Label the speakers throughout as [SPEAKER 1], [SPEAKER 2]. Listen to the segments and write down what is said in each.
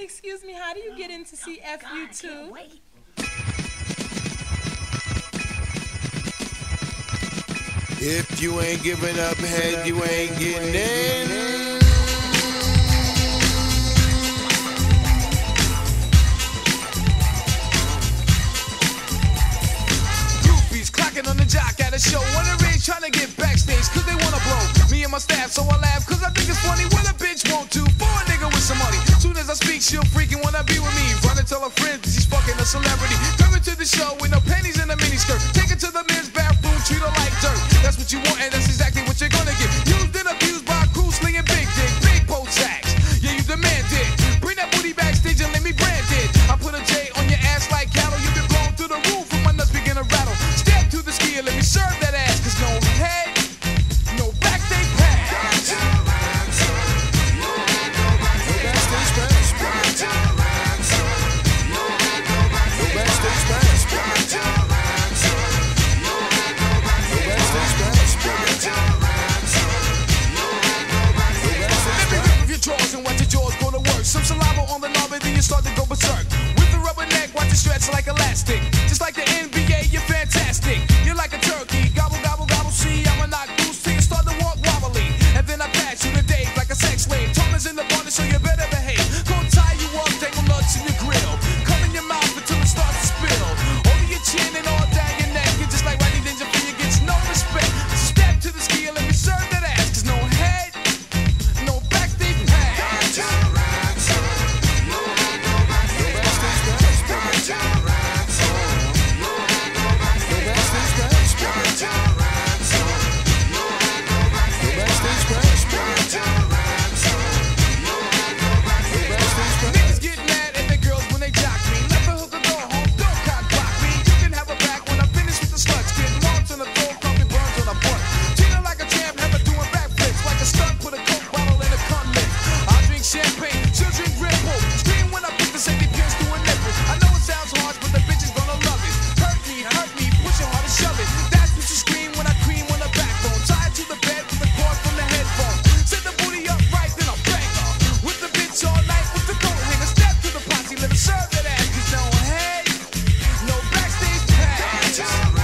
[SPEAKER 1] Excuse me, how do you get in to see FU2?
[SPEAKER 2] If you ain't giving up head, you ain't getting in.
[SPEAKER 3] Groupies clocking on the jock at a show. Wanna rage, trying to get backstage, cause they wanna blow me and my staff, so I laugh, cause I think it's funny what a bitch won't do for a nigga with some money. Soon as I speak, she'll freaking wanna be with me. Run and tell her friends she's fucking a celebrity. Coming to the show with no panties and a miniskirt. Take her to the men's bathroom, treat her like dirt. That's what you want, and that's exactly what you're gonna get. Used and abused by a crew slinging big dick, big boat sacks. Yeah, you demand it. Bring that booty backstage and let me brand it. I put a J on your ass like cattle. You get blown through the roof when my nuts begin to rattle. Step to the ski and let me serve that ass, cause no head, no backstage pass. Some saliva on the knob and then you start to go berserk. With the rubber neck, watch it stretch like elastic. Just like the NBA, you're fantastic. You're like a turkey, gobble, gobble, gobble. See, I'ma knock loose till you start to walk wobbly. And then I pass you the day like a sex slave. Thomas in the body, so you better behave. Gonna tie you up, dangle nuts in your grill. Come in your mouth until it starts to spill. Over your chin and all down your neck. You're just like Rodney Dangerfield, gets no respect. So step to the ski and let me serve that ass. Cause no head, no backstage pass. Niggas get mad at the girls when they jock me. Left a hooker go home, don't cock block me. You can have her back when I finish with the sluts. Get marks on the throat, coffee burns on a butt. Treat her like a champ, have her doing backflips. Like a stunt, put a coke bottle in a cunt lip. I drink champagne, she'll drink Red Bull. Scream when I put the safety pins through a nipple. I know it sounds harsh, but the bitch is gonna love it. Hurt me, push it hard and shove it. That's what you scream when I cream on the backbone. Tied to the bed with the cord from the headphone. Set the booty up right, then I'll bang her. With the bitch all night, with the coat hanger. Step to the posse, let her serve that ass. Cause no head, no backstage pass.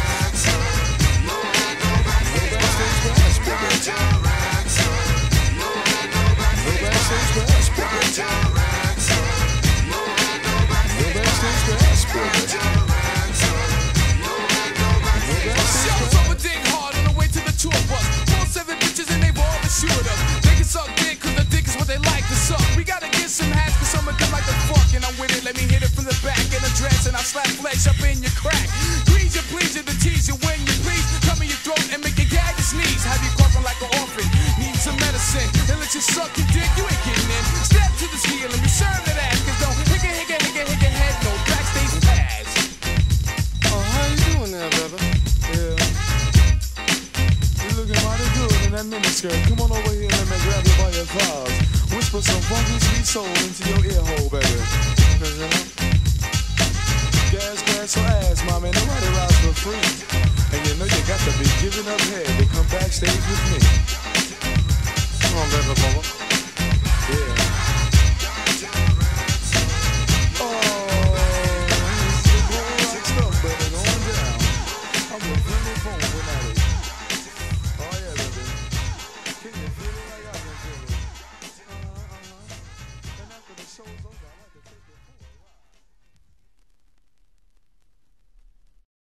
[SPEAKER 3] Shows up a dig hard on the way to the tour bus. 4-7 bitches and they've all assured us. They can suck dick cause the dick is what they like to suck. We gotta get some hats cause some of them like to fuck. And I'm with it, let me hit it from the back in a dress. And I slap flesh up in your crack. Grease you, please you, to tease you when you please. Come in your throat and make you gag and sneeze. Have you coughing like an orphan, need some medicine. And let you suck your dick, you ain't getting in. Step to the ski and let me serve that ass. Cause don't hicka head, no backstage pass.
[SPEAKER 4] Oh, how you doing there, brother? Yeah. You're looking mighty good in that miniskirt. Come on over here and let me grab you by your claws. Whisper some funky sweet soul into your ear hole, baby. Cause you know, gas or ass, mommy, nobody rides for free. And you know you got to be giving up head to come backstage with me.